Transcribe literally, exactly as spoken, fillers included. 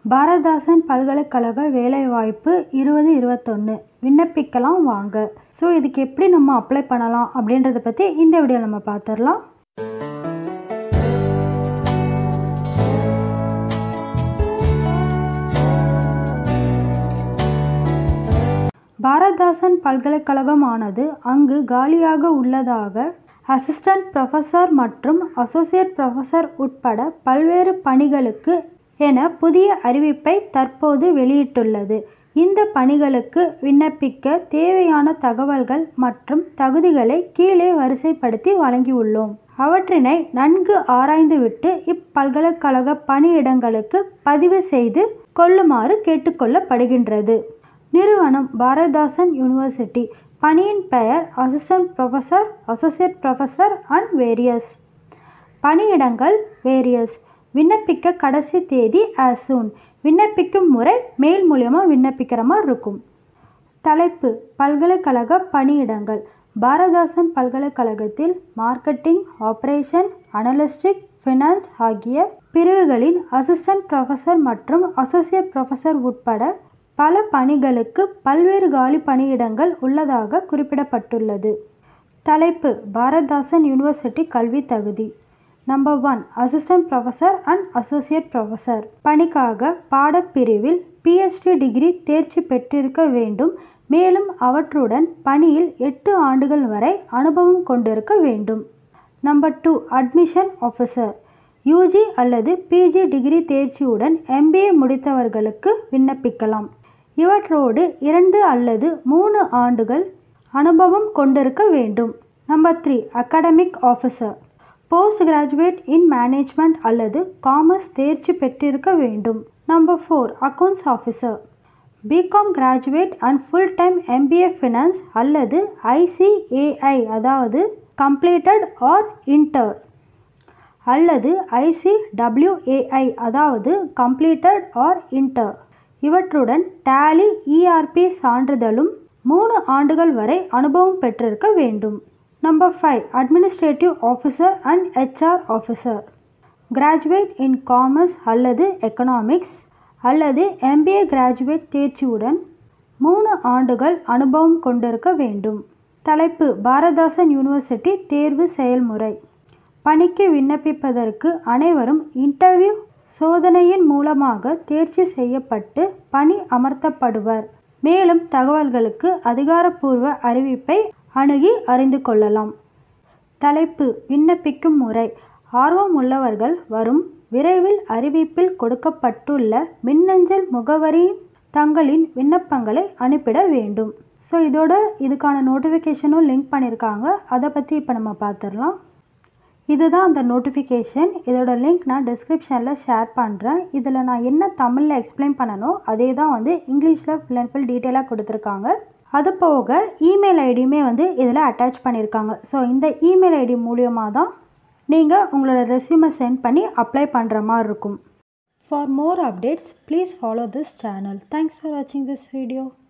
பாரதிதாசன் பல்கலைக்கழக வேலைவாய்ப்பு இருபது இருபத்தொன்று விண்ணப்பிக்கலாம் வாங்க. ஸோ இதுக்கு எப்படி நம்ம அப்ளை பண்ணலாம் அப்படின்றத பற்றி இந்த வீடியோ நம்ம பார்த்துடலாம். பாரதிதாசன் பல்கலைக்கழகமானது அங்கு காலியாக உள்ளதாக அசிஸ்டன்ட் ப்ரொஃபஸர் மற்றும் அசோசியேட் ப்ரொஃபஸர் உட்பட பல்வேறு பணிகளுக்கு என புதிய அறிவிப்பை தற்போது வெளியிட்டுள்ளது. இந்த பணிகளுக்கு விண்ணப்பிக்க தேவையான தகவல்கள் மற்றும் தகுதிகளை கீழே வரிசைப்படுத்தி வழங்கியுள்ளோம். அவற்றினை நன்கு ஆராய்ந்துவிட்டு இப்பல்கலைக்கழக பணியிடங்களுக்கு பதிவு செய்து கொள்ளுமாறு கேட்டுக்கொள்ளப்படுகின்றது. நிறுவனம் பாரதிதாசன் யூனிவர்சிட்டி. பணியின் பெயர் assistant professor, associate professor and various. பணியிடங்கள் வேரியஸ். விண்ணப்பிக்க கடைசி தேதி as soon. விண்ணப்பிக்கும் முறை மெயில் மூலியமாக விண்ணப்பிக்கிற மாதிரி இருக்கும். தலைப்பு பல்கலைக்கழக பணியிடங்கள். பாரதிதாசன் பல்கலைக்கழகத்தில் மார்க்கெட்டிங், ஆபரேஷன், அனலிஸ்டிக், ஃபினான்ஸ் ஆகிய பிரிவுகளின் அசிஸ்டன்ட் ப்ரொஃபஸர் மற்றும் அசோசியேட் ப்ரொஃபஸர் உட்பட பல பணிகளுக்கு பல்வேறு காலி பணியிடங்கள் உள்ளதாக குறிப்பிடப்பட்டுள்ளது. தலைப்பு பாரதிதாசன் யூனிவர்சிட்டி கல்வி தகுதி. Number one assistant professor and associate professor. பணிக்காக பாடப்பிரிவில் பிஹெச்டி டிகிரி தேர்ச்சி பெற்றிருக்க வேண்டும். மேலும் அவற்றுடன் பணியில் எட்டு ஆண்டுகள் வரை அனுபவம் கொண்டிருக்க வேண்டும். Number two admission officer. UG அல்லது பிஜி டிகிரி தேர்ச்சியுடன் எம்பிஏ முடித்தவர்களுக்கு விண்ணப்பிக்கலாம். இவற்றோடு இரண்டு அல்லது மூணு ஆண்டுகள் அனுபவம் கொண்டிருக்க வேண்டும். Number three academic officer. Post graduate in management அல்லது காமர்ஸ் தேர்ச்சி பெற்றிருக்க வேண்டும். Number four accounts officer. BCom graduate and full time MBA finance அல்லது ஐசிஏஐ அதாவது கம்ப்ளீட்டட் ஆர் இன்டர் அல்லது ஐசிடபிள்யூஏஐ அதாவது கம்ப்ளீட்டட் ஆர் இன்டர் இவற்றுடன் டேலி இஆர்பி சான்றிதழும் மூணு ஆண்டுகள் வரை அனுபவம் பெற்றிருக்க வேண்டும். Number five administrative officer and HR officer. Graduate in commerce அல்லது எக்கனாமிக்ஸ் அல்லது எம்பிஏ கிராஜுவேட் தேர்ச்சியுடன் மூணு ஆண்டுகள் அனுபவம் கொண்டிருக்க வேண்டும். தலைப்பு பாரதிதாசன் யூனிவர்சிட்டி தேர்வு செயல்முறை. பணிக்கு விண்ணப்பிப்பதற்கு அனைவரும் இன்டர்வியூ சோதனையின் மூலமாக தேர்ச்சி செய்யப்பட்டு பணி அமர்த்தப்படுவர். மேலும் தகவல்களுக்கு அதிகாரப்பூர்வ அறிவிப்பை அணுகி அறிந்து கொள்ளலாம். தலைப்பு விண்ணப்பிக்கும் முறை. ஆர்வம் உள்ளவர்கள் வரும் விரைவில் அறிவிப்பில் கொடுக்கப்பட்டுள்ள மின்னஞ்சல் முகவரியின் தங்களின் விண்ணப்பங்களை அனுப்பிட வேண்டும். ஸோ இதோட இதுக்கான நோட்டிஃபிகேஷனும் லிங்க் பண்ணியிருக்காங்க. அதை பற்றி இப்போ நம்ம பார்த்துடலாம். இதுதான் அந்த நோட்டிஃபிகேஷன். இதோட லிங்க் நான் டிஸ்கிரிப்ஷனில் ஷேர் பண்ணுறேன். இதில் நான் என்ன தமிழில் எக்ஸ்பிளைன் பண்ணணும் அதே தான் வந்து இங்கிலீஷில் ஃபுல் அண்ட் ஃபுல் டீட்டெயிலாக கொடுத்துருக்காங்க. அது போக இமெயில் ஐடியுமே வந்து இதில் அட்டாச் பண்ணியிருக்காங்க. ஸோ இந்த இமெயில் ஐடி மூலியமாக தான் நீங்கள் உங்களோட ரெஸ்யூமை சென்ட் பண்ணி அப்ளை பண்ணுற மாதிரி இருக்கும். For more updates please follow this channel. Thanks for வாட்சிங் திஸ் வீடியோ.